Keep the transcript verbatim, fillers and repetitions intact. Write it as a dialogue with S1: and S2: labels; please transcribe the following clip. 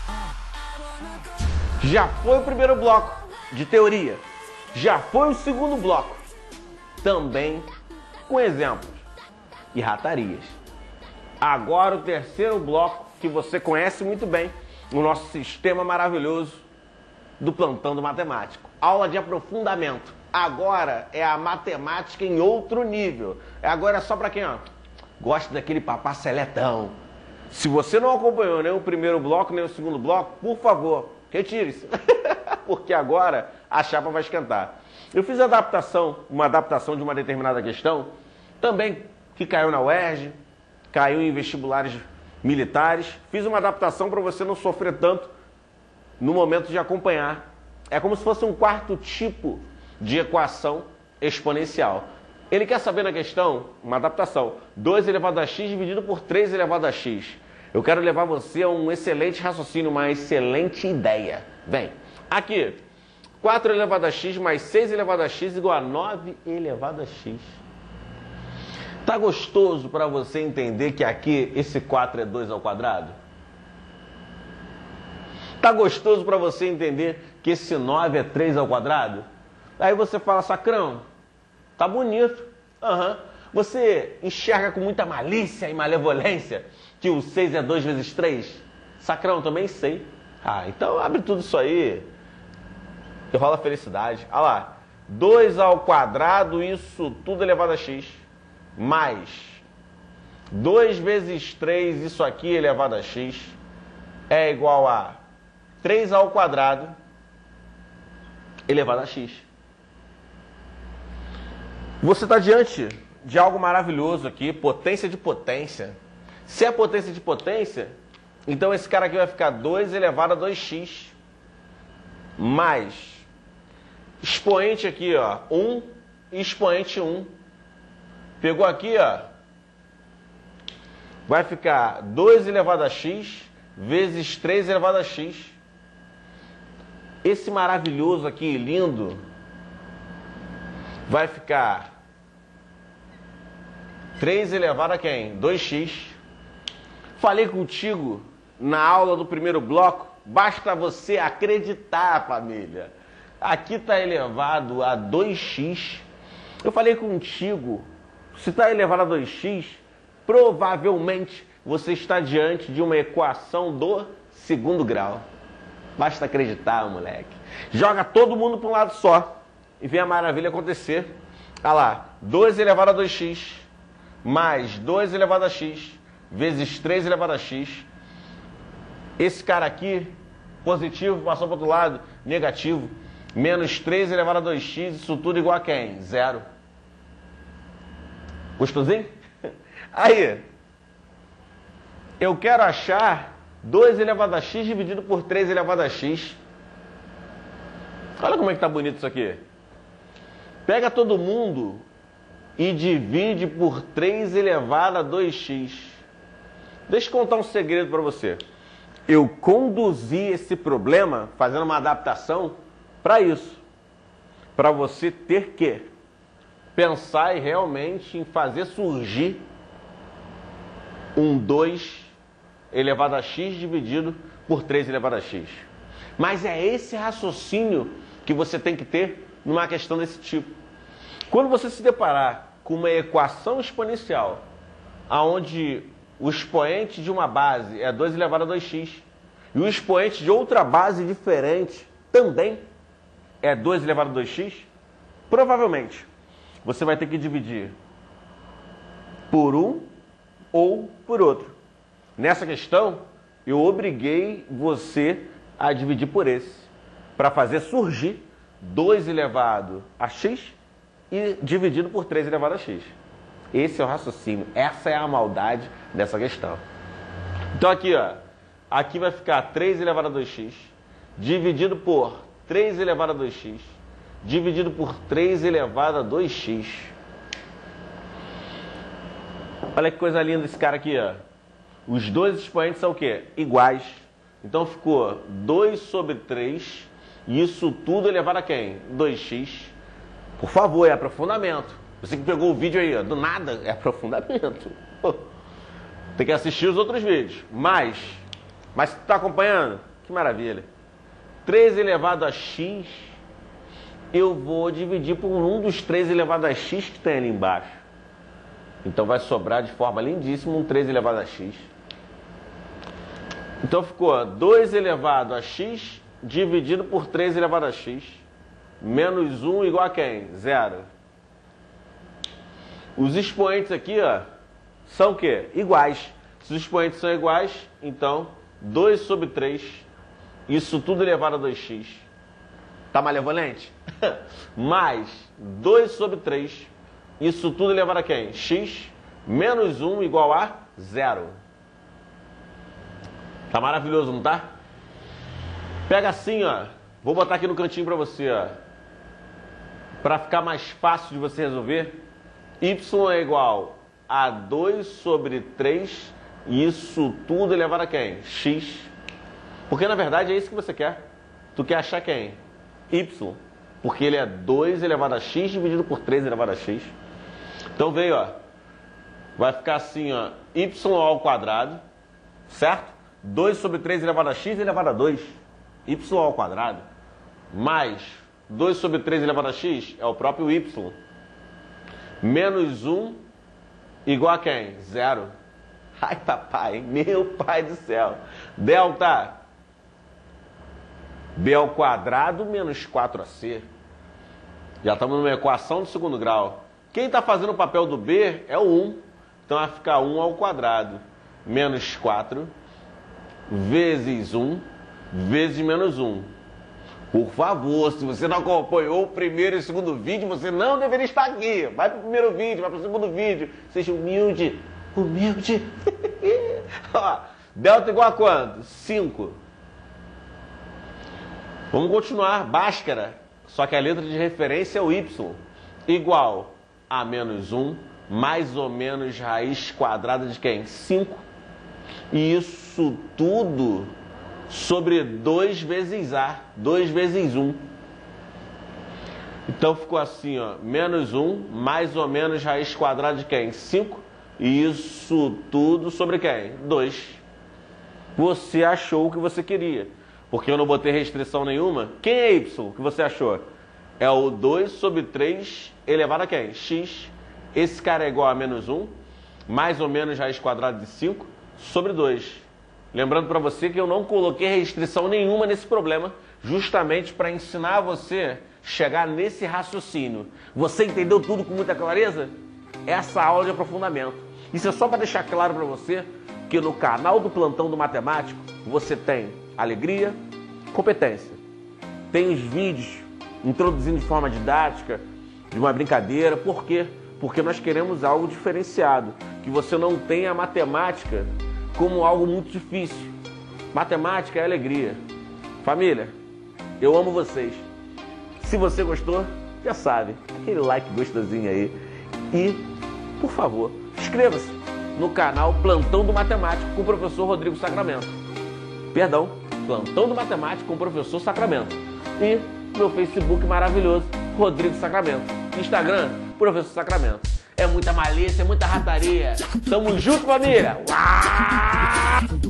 S1: Já foi o primeiro bloco de teoria. Já foi o segundo bloco. Também com exemplos e ratarias. Agora o terceiro bloco que você conhece muito bem, o nosso sistema maravilhoso do plantão do matemático. Aula de aprofundamento. Agora é a matemática em outro nível. Agora é só para quem ó, gosta daquele papá seletão. Se você não acompanhou nem o primeiro bloco, nem o segundo bloco, por favor, retire-se. Porque agora a chapa vai esquentar. Eu fiz adaptação, uma adaptação de uma determinada questão, também que caiu na U E R J, caiu em vestibulares militares. Fiz uma adaptação para você não sofrer tanto no momento de acompanhar. É como se fosse um quarto tipo de equação exponencial. Ele quer saber na questão, uma adaptação, dois elevado a x dividido por três elevado a x. Eu quero levar você a um excelente raciocínio, uma excelente ideia. Vem, aqui, quatro elevado a x mais seis elevado a x igual a nove elevado a x. Tá gostoso para você entender que aqui esse quatro é dois ao quadrado? Tá gostoso para você entender que esse nove é três ao quadrado? Aí você fala, Sacrão, tá bonito. Uhum. Você enxerga com muita malícia e malevolência que o seis é dois vezes três? Sacrão, também sei. Ah, então abre tudo isso aí e rola felicidade. Olha lá, dois ao quadrado, isso tudo elevado a x, mais dois vezes três, isso aqui elevado a x, é igual a três ao quadrado elevado a x. Você está diante de algo maravilhoso aqui, potência de potência. Se é potência de potência, então esse cara aqui vai ficar dois elevado a dois x, mais expoente aqui, ó, um, expoente um. Pegou aqui, ó, vai ficar dois elevado a x vezes três elevado a x. Esse maravilhoso aqui, lindo, vai ficar três elevado a quem? dois x. Falei contigo na aula do primeiro bloco, basta você acreditar, família. Aqui está elevado a dois x. Eu falei contigo, se está elevado a dois x, provavelmente você está diante de uma equação do segundo grau. Basta acreditar, moleque. Joga todo mundo para um lado só e vê a maravilha acontecer. Olha lá, dois elevado a dois x mais dois elevado a x vezes três elevado a x. Esse cara aqui, positivo, passou para o outro lado, negativo. Menos três elevado a dois x, isso tudo igual a quem? Zero. Gostosinho? Aí, eu quero achar dois elevado a x dividido por três elevado a x. Olha como é que tá bonito isso aqui. Pega todo mundo e divide por três elevado a dois x. Deixa eu contar um segredo para você. Eu conduzi esse problema fazendo uma adaptação para isso. Para você ter que pensar realmente em fazer surgir um dois elevado a x dividido por três elevado a x. Mas é esse raciocínio que você tem que ter numa questão desse tipo. Quando você se deparar com uma equação exponencial, onde o expoente de uma base é dois elevado a dois x, e o expoente de outra base diferente também é dois elevado a dois x, provavelmente você vai ter que dividir por um ou por outro. Nessa questão, eu obriguei você a dividir por esse, para fazer surgir dois elevado a x e dividido por três elevado a x. Esse é o raciocínio, essa é a maldade dessa questão. Então aqui, ó, aqui vai ficar três elevado a dois x, dividido por três elevado a dois x, dividido por três elevado a dois x. Olha que coisa linda esse cara aqui, ó. Os dois expoentes são o quê? Iguais. Então ficou dois sobre três, e isso tudo elevado a quem? dois x. Por favor, é aprofundamento. Você que pegou o vídeo aí, ó, do nada, é aprofundamento. Pô, tem que assistir os outros vídeos. Mas, mas você está acompanhando? Que maravilha. três elevado a x, eu vou dividir por um dos três elevado a x que tem ali embaixo. Então vai sobrar de forma lindíssima um três elevado a x. Então ficou dois elevado a x dividido por três elevado a x. Menos um igual a quem? Zero. Os expoentes aqui, ó, são o quê? Iguais. Se os expoentes são iguais, então dois sobre três, isso tudo elevado a dois x. Tá malevolente? Mais dois sobre três, isso tudo elevado a quem? X menos um igual a zero. Tá maravilhoso, não tá? Pega assim, ó. Vou botar aqui no cantinho pra você, ó. Pra ficar mais fácil de você resolver. Y é igual a dois sobre três, isso tudo elevado a quem? X. Porque na verdade é isso que você quer. Tu quer achar quem? Y. Porque ele é dois elevado a x dividido por três elevado a x. Então veio, ó. Vai ficar assim, ó. Y ao quadrado. Certo? dois sobre três elevado a x elevado a dois. Y ao quadrado. Mais dois sobre três elevado a x é o próprio y. Menos um igual a quem? Zero. Ai, papai, meu pai do céu. Delta b ao quadrado menos quatro a c. Já estamos numa equação de segundo grau. Quem está fazendo o papel do b é o um. Então vai ficar um ao quadrado menos quatro vezes um vezes menos um. Por favor, se você não acompanhou o primeiro e o segundo vídeo, você não deveria estar aqui. Vai para o primeiro vídeo, vai para o segundo vídeo. Seja humilde. Humilde. Ó, delta igual a quanto? cinco. Vamos continuar. Bhaskara. Só que a letra de referência é o y. Igual a menos um, mais ou menos raiz quadrada de quem? cinco. E isso tudo sobre dois vezes a. dois vezes um. Então ficou assim, ó. Menos um, mais ou menos raiz quadrada de quem? cinco. E isso tudo sobre quem? dois. Você achou o que você queria. Porque eu não botei restrição nenhuma. Quem é y que você achou? É o dois sobre três elevado a quem? X. Esse cara é igual a menos um, mais ou menos raiz quadrada de cinco, sobre dois. Lembrando para você que eu não coloquei restrição nenhuma nesse problema, justamente para ensinar você a chegar nesse raciocínio. Você entendeu tudo com muita clareza? Essa aula de aprofundamento. Isso é só para deixar claro para você que no canal do Plantão do Matemático você tem alegria, competência. Tem os vídeos introduzindo de forma didática, de uma brincadeira. Por quê? Porque nós queremos algo diferenciado. Que você não tenha a matemática como algo muito difícil. Matemática é alegria. Família, eu amo vocês. Se você gostou, já sabe, aquele like gostosinho aí. E, por favor, inscreva-se no canal Plantão do Matemático com o professor Rodrigo Sacramento. Perdão, Plantão do Matemático com o professor Sacramento. E meu Facebook maravilhoso, Rodrigo Sacramento. Instagram, professor Sacramento. É muita malícia, é muita rataria. Tamo junto, família! Uau!